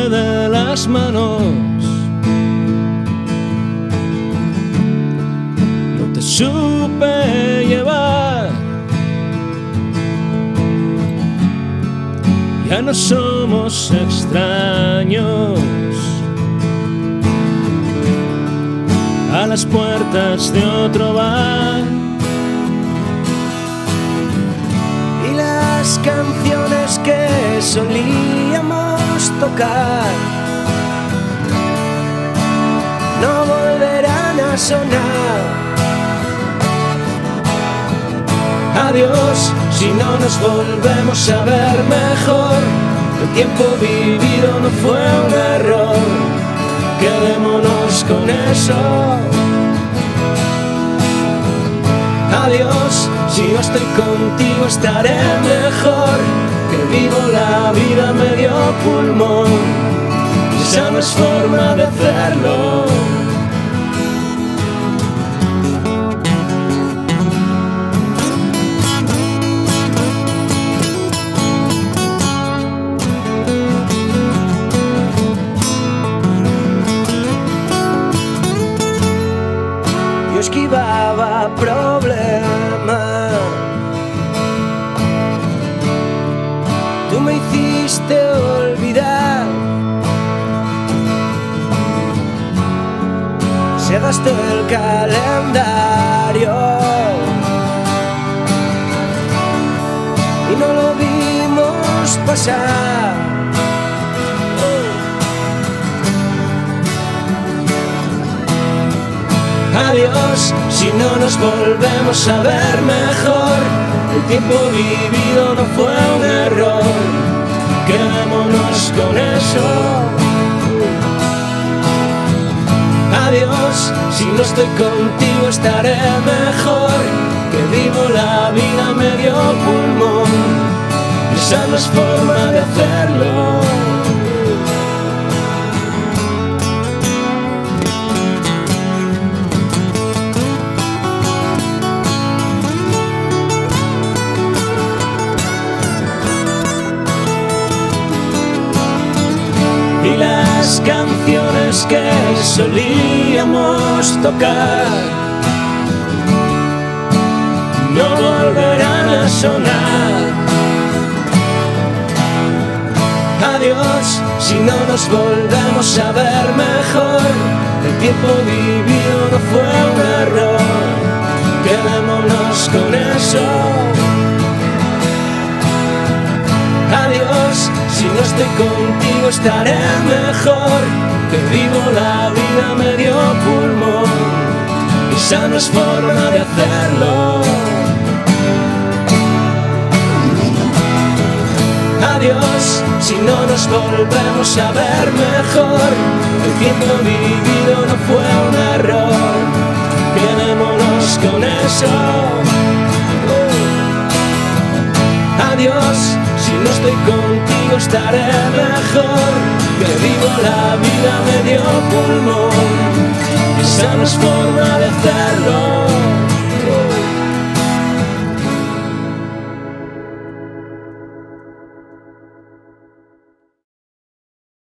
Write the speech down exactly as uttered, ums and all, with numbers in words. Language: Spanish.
fue de las manos. No te supe llevar. Ya no somos extraños a las puertas de otro bar. Y las canciones que solíamos tocar no volverán a sonar. Adiós, si no nos volvemos a ver mejor. El tiempo vivido no fue un error. Quedémonos con eso. Adiós, si no estoy contigo estaré mejor. Que vivo la vida medio pulmón. Esa no es forma de hacerlo. Yo esquivaba problemas, tú me hiciste olvidar. Se gastó el calendario y no lo vimos pasar. Adiós, si no nos volvemos a ver mejor. El tiempo vivido no fue un error. Quedémonos con eso. Adiós, si no estoy contigo estaré mejor. Que vivo la vida medio pulmón. Esa no es forma de hacerlo. Y las canciones que solíamos tocar no volverán a sonar. Adiós, si no nos volvemos a ver mejor. El tiempo vivido no fue un error. Quedémonos con eso. Adiós, si no estoy contigo estaré mejor. Que vivo la vida medio pulmón. Esa no es forma de hacerlo. Adiós, si no nos volvemos a ver mejor. El tiempo vivido no fue un error. Quedémonos con eso. Adiós, si no estoy contigo estaré mejor. Que vivo la vida medio pulmón. Esa no es forma de hacerlo.